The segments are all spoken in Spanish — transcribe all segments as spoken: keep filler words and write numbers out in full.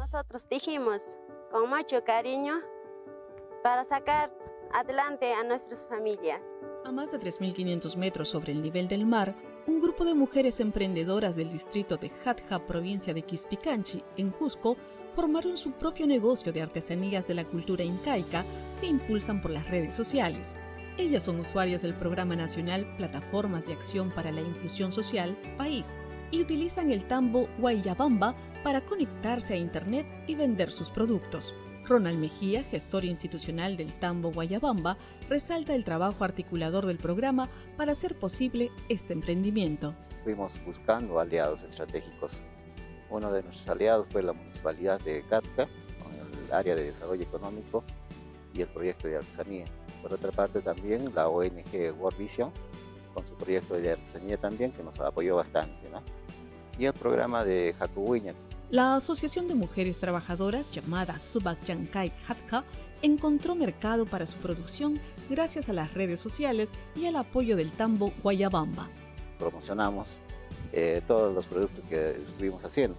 Nosotros dijimos con mucho cariño para sacar adelante a nuestras familias. A más de tres mil quinientos metros sobre el nivel del mar, un grupo de mujeres emprendedoras del distrito de Jatja, provincia de Quispicanchi, en Cusco, formaron su propio negocio de artesanías de la cultura incaica que impulsan por las redes sociales. Ellas son usuarias del Programa Nacional Plataformas de Acción para la Inclusión Social, PAIS, y utilizan el tambo Guayabamba para conectarse a Internet y vender sus productos. Ronald Mejía, gestor institucional del tambo Guayabamba, resalta el trabajo articulador del programa para hacer posible este emprendimiento. Fuimos buscando aliados estratégicos. Uno de nuestros aliados fue la Municipalidad de Catca, con el área de desarrollo económico y el proyecto de artesanía. Por otra parte también la O N G World Vision, con su proyecto de artesanía también, que nos apoyó bastante, ¿no? Y el programa de Hakuwiña. La Asociación de Mujeres Trabajadoras, llamada Subak Yankai Jatja, encontró mercado para su producción gracias a las redes sociales y al apoyo del tambo Guayabamba. Promocionamos eh, todos los productos que estuvimos haciendo.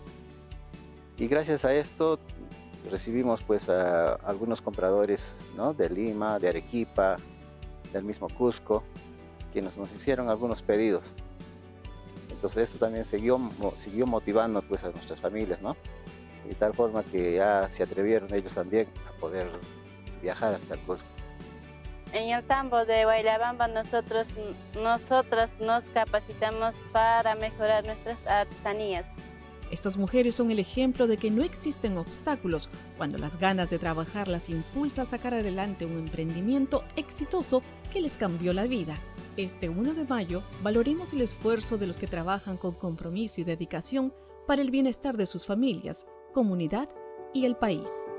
Y gracias a esto recibimos pues a algunos compradores, ¿no?, de Lima, de Arequipa, del mismo Cusco, quienes nos hicieron algunos pedidos. Entonces esto también siguió, siguió motivando pues a nuestras familias, ¿no? De tal forma que ya se atrevieron ellos también a poder viajar hasta el Cusco. En el tambo de Guayabamba nosotros, nosotros nos capacitamos para mejorar nuestras artesanías. Estas mujeres son el ejemplo de que no existen obstáculos cuando las ganas de trabajar las impulsa a sacar adelante un emprendimiento exitoso que les cambió la vida. Este uno de mayo, valoremos el esfuerzo de los que trabajan con compromiso y dedicación para el bienestar de sus familias, comunidad y el país.